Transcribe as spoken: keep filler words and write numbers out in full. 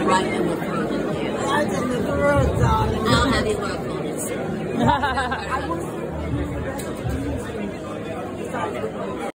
right in the throat. Right in the throat, darling. I'll have you work on it. I was